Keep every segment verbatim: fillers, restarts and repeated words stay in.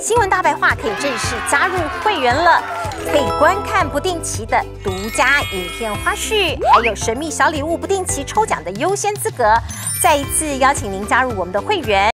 新闻大白话可以正式加入会员了，可以观看不定期的独家影片花絮，还有神秘小礼物不定期抽奖的优先资格。再一次邀请您加入我们的会员。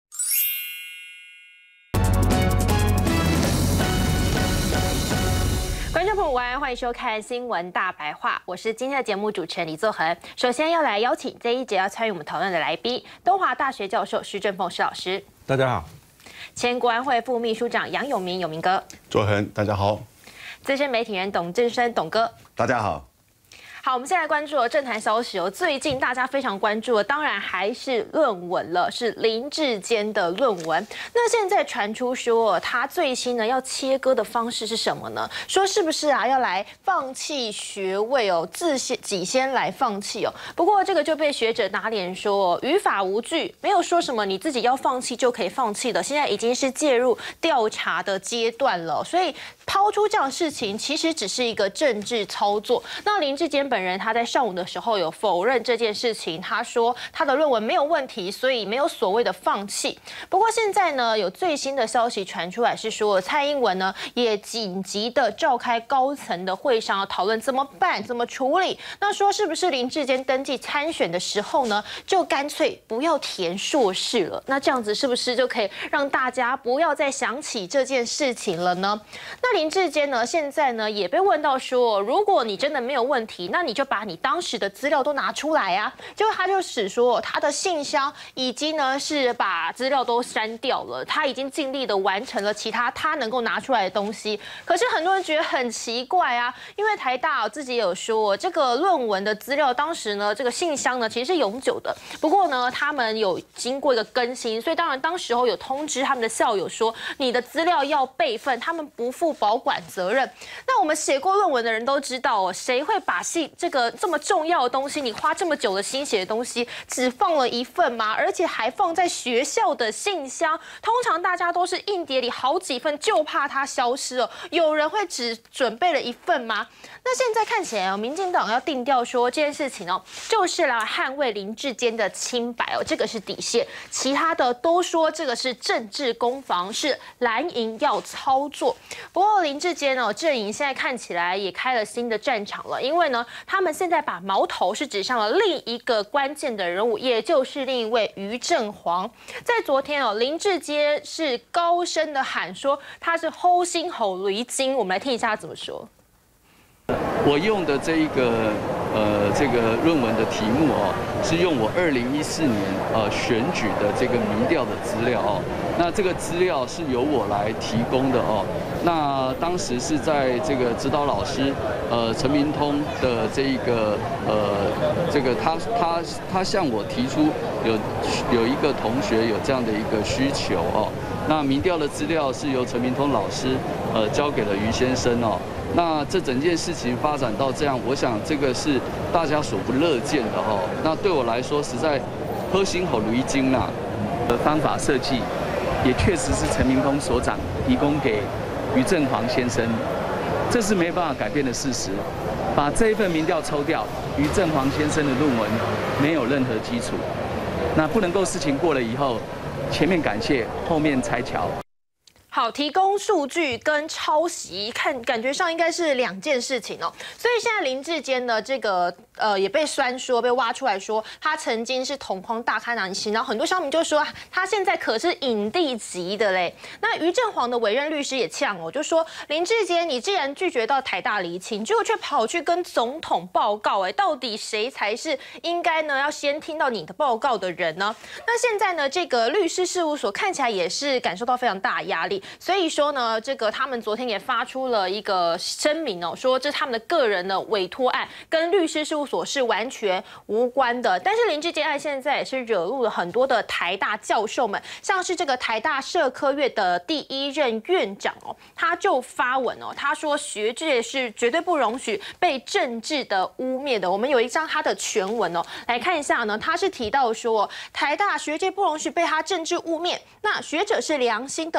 观众朋友午安，欢迎收看新闻大白话，我是今天的节目主持人李作恒。首先要来邀请这一节要参与我们讨论的来宾，东华大学教授施正凤施老师。 大家好。 前国安会副秘书长杨永明永明哥。 作恒，大家好。 资深媒体人董正生董哥。 大家好。 好，我们现在关注的政坛消息哦。最近大家非常关注的，当然还是论文了，是林志坚的论文。那现在传出说，他最新呢要切割的方式是什么呢？说是不是啊要来放弃学位哦，自先己先来放弃哦。不过这个就被学者打脸说，于法无据，没有说什么你自己要放弃就可以放弃的。现在已经是介入调查的阶段了，所以抛出这样的事情，其实只是一个政治操作。那林志坚本人他在上午的时候有否认这件事情，他说他的论文没有问题，所以没有所谓的放弃。不过现在呢，有最新的消息传出来是说，蔡英文呢也紧急的召开高层的会商，要讨论怎么办、怎么处理。那说是不是林志坚登记参选的时候呢，就干脆不要填硕士了？那这样子是不是就可以让大家不要再想起这件事情了呢？那林志坚呢，现在呢也被问到说，如果你真的没有问题，那你就把你当时的资料都拿出来啊。结果他就使说，他的信箱已经呢是把资料都删掉了，他已经尽力的完成了其他他能够拿出来的东西。可是很多人觉得很奇怪啊，因为台大自己也有说，这个论文的资料当时呢，这个信箱呢其实是永久的，不过呢他们有经过一个更新，所以当然当时候有通知他们的校友说，你的资料要备份，他们不负保管责任。那我们写过论文的人都知道哦，谁会把信这个这么重要的东西，你花这么久的心血的东西，只放了一份吗？而且还放在学校的信箱，通常大家都是硬碟里好几份，就怕它消失哦。有人会只准备了一份吗？那现在看起来哦，民进党要定调说这件事情哦，就是来捍卫林志坚的清白哦，这个是底线，其他的都说这个是政治攻防，是蓝营要操作。不过林志坚哦，阵营现在看起来也开了新的战场了，因为呢，他们现在把矛头是指向了另一个关键的人物，也就是另一位于正煌。在昨天哦，林志坚是高声的喊说他是齁心齁驴精，我们来听一下他怎么说。 我用的这一个呃这个论文的题目哦，是用我二零一四年呃选举的这个民调的资料哦。那这个资料是由我来提供的哦。那当时是在这个指导老师呃陈明通的这一个呃这个他他他向我提出有有一个同学有这样的一个需求哦。那民调的资料是由陈明通老师呃交给了于先生哦。那这整件事情发展到这样，我想这个是大家所不乐见的哈。那对我来说，实在齁心齁驴精啦。 的方法设计，也确实是陈明通所长提供给于正煌先生，这是没办法改变的事实。把这一份民调抽掉，于正煌先生的论文没有任何基础。那不能够事情过了以后，前面感谢，后面拆桥。 好，提供数据跟抄袭，看感觉上应该是两件事情哦。所以现在林志坚的这个呃也被酸说，被挖出来说，他曾经是同框大咖男星，然后很多乡民就说他现在可是影帝级的嘞。那于正煌的委任律师也呛哦，就说林志坚，你既然拒绝到台大厘清，结果却跑去跟总统报告，哎，到底谁才是应该呢要先听到你的报告的人呢？那现在呢，这个律师事务所看起来也是感受到非常大的压力。所以说呢，这个他们昨天也发出了一个声明哦，说这是他们的个人的委托案，跟律师事务所是完全无关的。但是林志坚案现在也是惹怒了很多的台大教授们，像是这个台大社科院的第一任院长哦，他就发文哦，他说学界是绝对不容许被政治的污蔑的。我们有一张他的全文哦，来看一下呢，他是提到说台大学界不容许被他政治污蔑，那学者是良心的工作。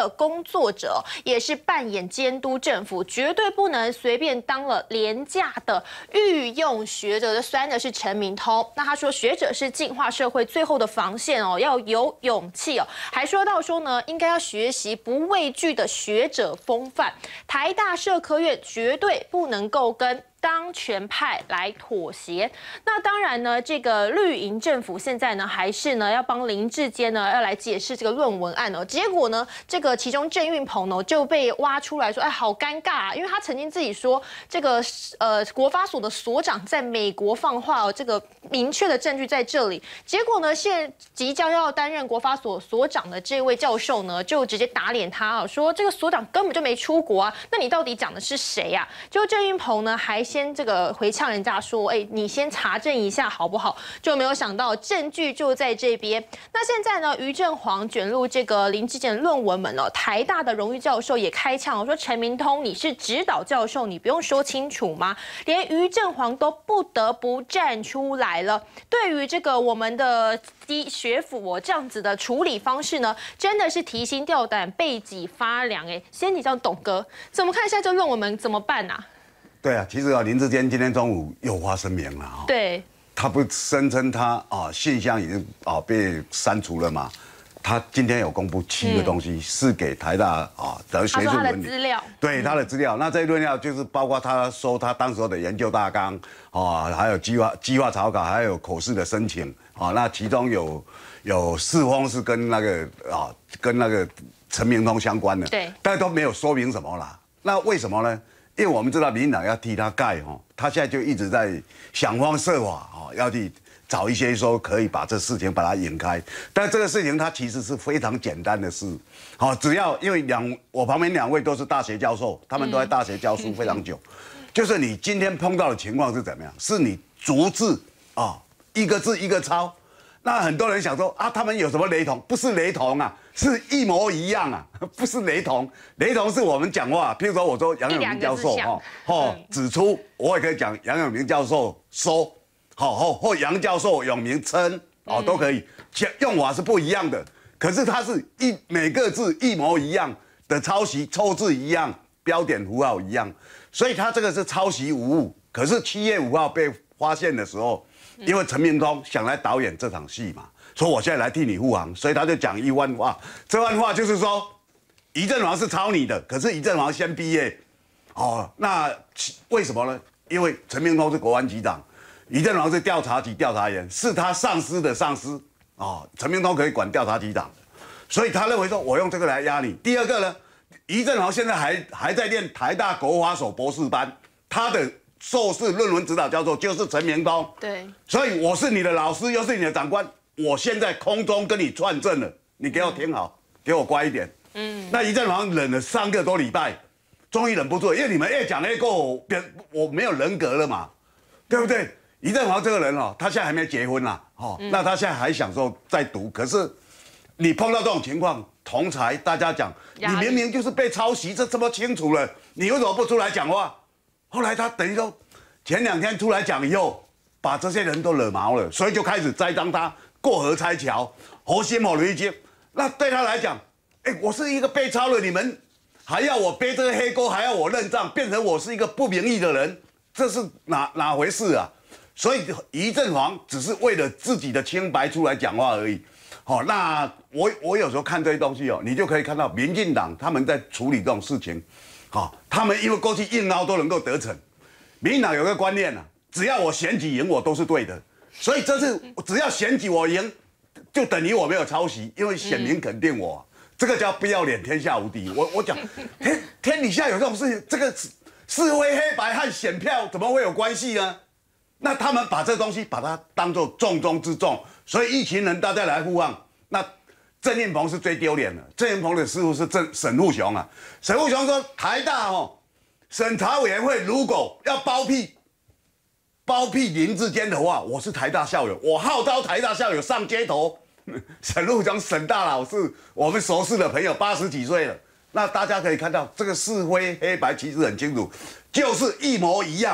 作者，也是扮演监督政府，绝对不能随便当了廉价的御用学者的。酸的是陈明通，那他说学者是净化社会最后的防线哦，要有勇气哦，还说到说呢，应该要学习不畏惧的学者风范，台大社科院绝对不能够跟当权派来妥协。那当然呢，这个绿营政府现在呢，还是呢要帮林智坚呢要来解释这个论文案哦。结果呢，这个其中郑运鹏呢就被挖出来说，哎，好尴尬啊，因为他曾经自己说，这个呃国发所的所长在美国放话哦，这个明确的证据在这里。结果呢，现即将要担任国发所所长的这位教授呢，就直接打脸他啊，说这个所长根本就没出国啊，那你到底讲的是谁呀？就郑运鹏呢还先这个回呛人家说，哎，你先查证一下好不好？就没有想到证据就在这边。那现在呢，于正煌卷入这个林智坚的论文门哦，台大的荣誉教授也开呛说，陈明通你是指导教授，你不用说清楚吗？连于正煌都不得不站出来了。对于这个我们的低学府哦这样子的处理方式呢，真的是提心吊胆、背脊发凉哎。先你这样董哥，怎么看一下这论文门怎么办啊？ 对啊，其实啊，林智坚今天中午又发声明了啊。 对。 他不声称他啊信箱已经啊被删除了嘛？他今天有公布七个东西，嗯、是给台大啊的学术伦理资料， 对他的资料。那这些资料就是包括他收他当时候的研究大纲啊，还有计划计划草稿，还有口试的申请啊。那其中有有四封是跟那个啊跟那个陈明通相关的， 对， 但都没有说明什么啦。那为什么呢？因为我们知道民进党要替他盖哈，他现在就一直在想方设法哈，要去找一些说可以把这事情把它引开。但这个事情它其实是非常简单的事，好，只要因为两我旁边两位都是大学教授，他们都在大学教书非常久，就是你今天碰到的情况是怎么样？是你逐字啊一个字一个抄。那很多人想说啊，他们有什么雷同？不是雷同啊，是一模一样啊，不是雷同。雷同是我们讲话，譬如说我说杨永明教授哦哦指出，我也可以讲杨永明教授说，好或或杨教授永明称哦都可以，用法是不一样的。可是它是一每个字一模一样的抄袭，错字一样，标点符号一样，所以它这个是抄袭无误。可是七月五号被发现的时候。因为陈明通想来导演这场戏嘛，说我现在来替你护航，所以他就讲一番话。这番话就是说，于正煌是抄你的，可是于正煌先毕业，哦，那为什么呢？因为陈明通是国安局长，于正煌是调查局调查员，是他上司的上司，哦，陈明通可以管调查局长的，所以他认为说我用这个来压你。第二个呢，于正煌现在还还在念台大国法所博士班，他的硕士论文指导教授就是陈明通， 对， 所以我是你的老师，又是你的长官，我现在空中跟你串证了，你给我听好，嗯、给我乖一点。嗯，那于正煌忍了三个多礼拜，终于忍不住了，因为你们越讲越过，变我没有人格了嘛，对不对？于正煌这个人哦，他现在还没结婚啦，哦，嗯、那他现在还想说再读，可是你碰到这种情况，同才大家讲，你明明就是被抄袭，这这么清楚了，你为什么不出来讲话？后来他等于说，前两天出来讲以后，把这些人都惹毛了，所以就开始栽赃他过河拆桥、活心某一些。那对他来讲，哎，我是一个被抄了，你们还要我背这个黑锅，还要我认账，变成我是一个不名誉的人，这是哪哪回事啊？所以于正煌只是为了自己的清白出来讲话而已。好，那我我有时候看这些东西哦，你就可以看到民进党他们在处理这种事情。好，他们因为过去硬凹都能够得逞，民进党有个观念啊，只要我选举赢，我都是对的，所以这次只要选举我赢，就等于我没有抄袭，因为选民肯定我，嗯、这个叫不要脸，天下无敌。我我讲，天天底下有这种事情，这个是非黑白和选票怎么会有关系呢？那他们把这东西把它当作重中之重，所以一群人大家来护航，那。郑运鹏是最丢脸的。郑运鹏的师傅是郑沈富雄啊。沈富雄说，台大哦，审查委员会如果要包庇包庇林智坚的话，我是台大校友，我号召台大校友上街头。沈富雄沈大佬是我们熟识的朋友，八十几岁了。那大家可以看到，这个是非黑白其实很清楚，就是一模一样，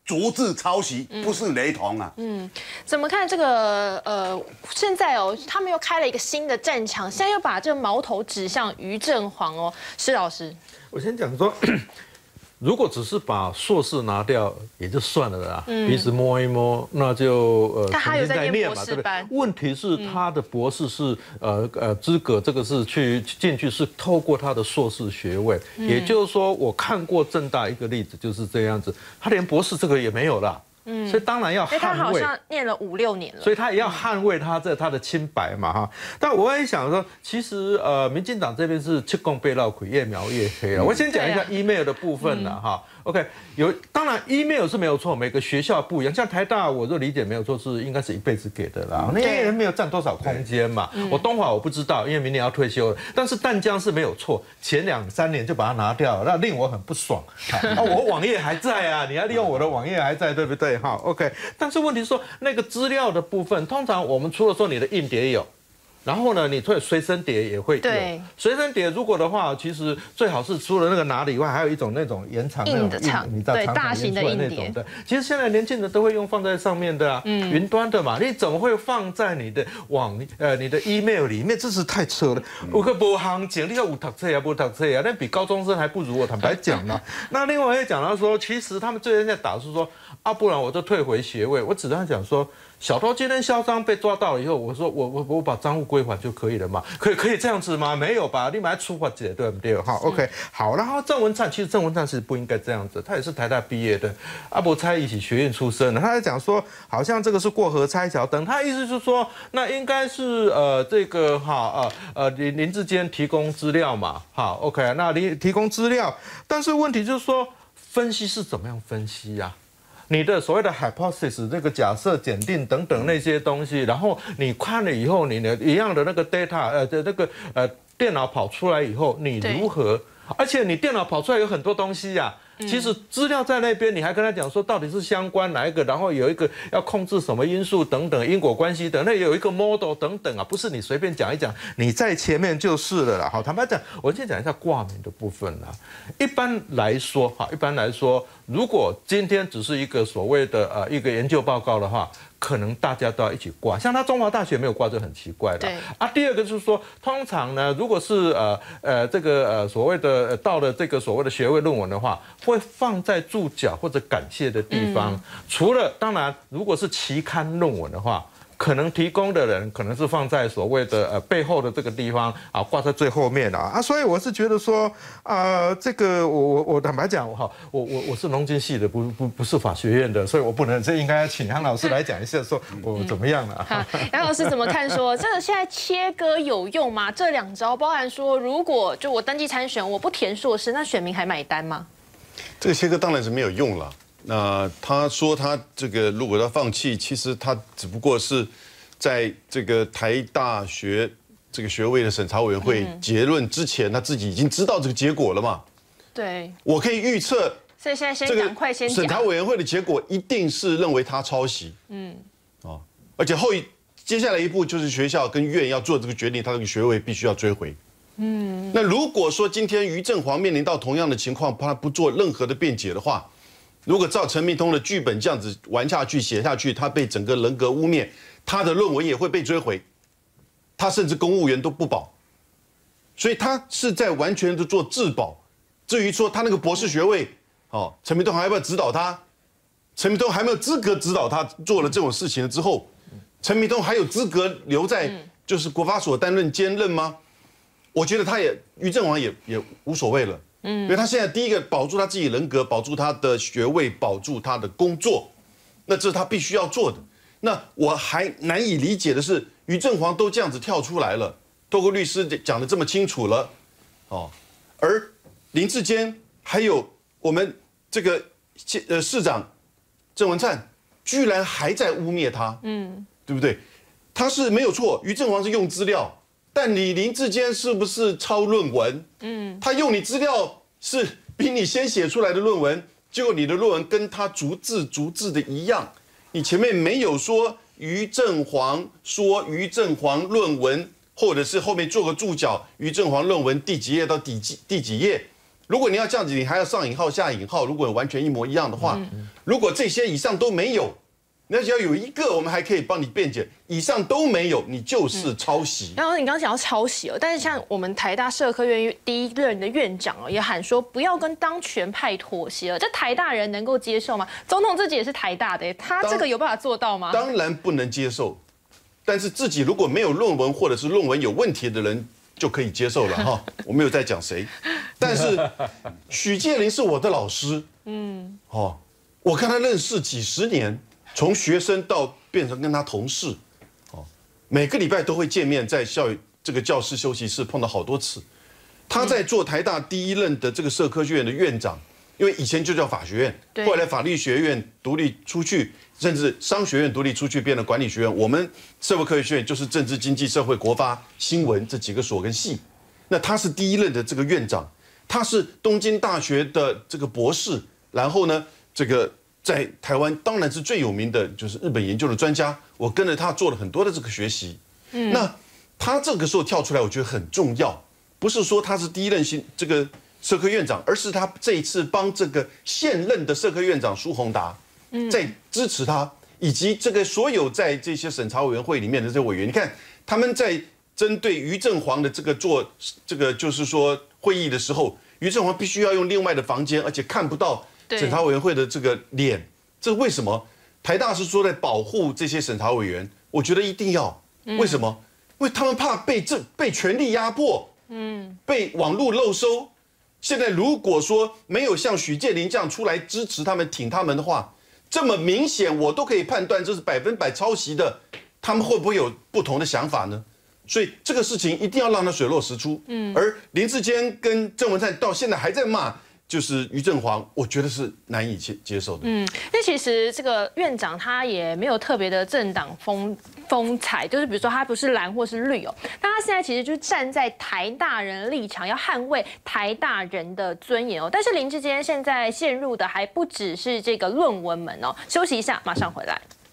逐字抄袭，不是雷同啊。 嗯，怎么看这个？呃，现在哦，他们又开了一个新的战场，现在又把这个矛头指向于正煌哦。施老师， 我先讲说。如果只是把硕士拿掉也就算了啦，鼻子摸一摸，那就呃他还有在念嘛， 博士班。 问题是他的博士是呃呃资格，这个是去进去是透过他的硕士学位，也就是说我看过政大一个例子就是这样子，他连博士这个也没有啦。嗯，所以当然要捍卫。 他好像念了五六年了， 所以他也要捍卫他这他的清白嘛哈。但我也想说，其实呃，民进党这边是七公被绕鬼，越描越黑了。我先讲一下 email 的部分了哈。OK， 有当然 email 是没有错，每个学校不一样。像台大，我就理解没有错，是应该是一辈子给的啦。那些人没有占多少空间嘛。我东华我不知道，因为明年要退休了。但是淡江是没有错，前两三年就把它拿掉了，那令我很不爽。啊，我网页还在啊，你要利用我的网页还在，对不对？哈 ，OK。但是问题是说，那个资料的部分，通常我们除了说你的硬碟有。然后呢，你会随身碟也会有。对，随身碟如果的话，其实最好是除了那个拿的以外，还有一种那种延长硬的长， 你知道对，大型的硬碟。 对，其实现在年轻人都会用放在上面的啊，嗯，云端的嘛，你怎么会放在你的网呃你的 email 里面？这是太扯了。我可不行情，你要有读册啊，不读册啊，那比高中生还不如我。坦白讲呢，那另外也讲到说，其实他们最近在打是说，啊，不然我就退回学位。我只跟他讲说。小偷今天嚣张被抓到了以后，我说我我我把赃物归还就可以了嘛？可以可以这样子吗？没有吧？你买处罚解对不对？哈 ，OK， 好。然后郑文灿其实郑文灿是不应该这样子，他也是台大毕业的，阿伯猜一起学院出身的。他在讲说，好像这个是过河拆桥等，他意思是说，那应该是呃这个哈呃呃林林志坚提供资料嘛，好 OK， 那你提供资料，但是问题就是说，分析是怎么样分析呀、啊？你的所谓的 hypothesis 这个假设检定等等那些东西，然后你看了以后，你的一样的那个 data 呃的那个呃电脑跑出来以后，你如何？而且你电脑跑出来有很多东西呀、啊。其实资料在那边，你还跟他讲说到底是相关哪一个，然后有一个要控制什么因素等等因果关系等，那有一个 model 等等啊，不是你随便讲一讲，你在前面就是了啦。好，坦白讲，我先讲一下挂名的部分啦。一般来说，哈，一般来说，如果今天只是一个所谓的呃一个研究报告的话。可能大家都要一起挂，像他中华大学没有挂就很奇怪了。对啊，第二个就是说，通常呢，如果是呃呃这个呃所谓的、呃、到了这个所谓的学位论文的话，会放在注脚或者感谢的地方。嗯、除了当然，如果是期刊论文的话。可能提供的人可能是放在所谓的呃背后的这个地方啊，挂在最后面啊啊，所以我是觉得说啊、呃，这个我我我坦白讲哈，我我我是农经系的，不不不是法学院的，所以我不能，这应该请杨老师来讲一下，说我怎么样了、啊。 杨老师怎么看说这个现在切割有用吗？这两招包含说，如果就我登记参选，我不填硕士，那选民还买单吗？ 这个切割当然是没有用了。那他说他这个如果要放弃，其实他只不过是在这个台大学这个学位的审查委员会结论之前，他自己已经知道这个结果了嘛？ 对， 我可以预测， 所以现在先赶快先讲审查委员会的结果一定是认为他抄袭，嗯，哦，而且后一接下来一步就是学校跟院要做这个决定，他这个学位必须要追回。嗯，那如果说今天于正煌面临到同样的情况，他不做任何的辩解的话。如果照陈明通的剧本这样子玩下去、写下去，他被整个人格污蔑，他的论文也会被追回，他甚至公务员都不保，所以他是在完全的做自保。至于说他那个博士学位，哦，陈明通还要不要指导他？陈明通还没有资格指导他做了这种事情了之后，陈明通还有资格留在就是国法所担任兼任吗？我觉得他也于正煌也也无所谓了。嗯，因为他现在第一个保住他自己人格，保住他的学位，保住他的工作，那这是他必须要做的。那我还难以理解的是，于正煌都这样子跳出来了，透过律师讲得这么清楚了，哦，而林志坚还有我们这个呃市长郑文灿，居然还在污蔑他，嗯，对不对？他是没有错，于正煌是用资料。但你林志坚是不是抄论文？嗯，他用你资料是比你先写出来的论文，结果你的论文跟他逐字逐字的一样，你前面没有说于正煌说于正煌论文，或者是后面做个注脚于正煌论文第几页到第几第几页， 如果你要这样子，你还要上引号下引号，如果完全一模一样的话，如果这些以上都没有。那只要有一个，我们还可以帮你辩解；以上都没有，你就是抄袭。 然后你刚刚讲到抄袭了，但是像我们台大社科院第一任的院长哦，也喊说不要跟当权派妥协了。这台大人能够接受吗？总统自己也是台大的，他这个有办法做到吗？ 当然不能接受，但是自己如果没有论文或者是论文有问题的人就可以接受了哈。我没有在讲谁，但是许介麟是我的老师，嗯，哦，我跟他认识几十年。从学生到变成跟他同事，哦，每个礼拜都会见面，在校这个教室休息室碰到好多次。他在做台大第一任的这个社科学院的院长，因为以前就叫法学院，后来法律学院独立出去，甚至商学院独立出去变成管理学院。我们社会科学学院就是政治、经济、社会、国发、新闻这几个所跟系。那他是第一任的这个院长，他是东京大学的这个博士，然后呢，这个。在台湾当然是最有名的，就是日本研究的专家。我跟着他做了很多的这个学习。嗯，那他这个时候跳出来，我觉得很重要。不是说他是第一任新这个社科院长，而是他这一次帮这个现任的社科院长苏宏达，在支持他，以及这个所有在这些审查委员会里面的这些委员。你看他们在针对于正煌的这个做这个就是说会议的时候，于正煌必须要用另外的房间，而且看不到。审查委员会的这个脸，这为什么？台大是说在保护这些审查委员，我觉得一定要。为什么？因为他们怕被这被权力压迫，嗯，被网络漏收。现在如果说没有像许介麟这样出来支持他们、挺他们的话，这么明显，我都可以判断这是百分百抄袭的，他们会不会有不同的想法呢？所以这个事情一定要让它水落石出。嗯，而林智坚跟郑文灿到现在还在骂。就是于正煌，我觉得是难以接接受的。 嗯，那其实这个院长他也没有特别的政党风风采，就是比如说他不是蓝或是绿哦，但他现在其实就是站在台大人立场，要捍卫台大人的尊严哦。但是林智坚现在陷入的还不只是这个论文门哦。休息一下，马上回来。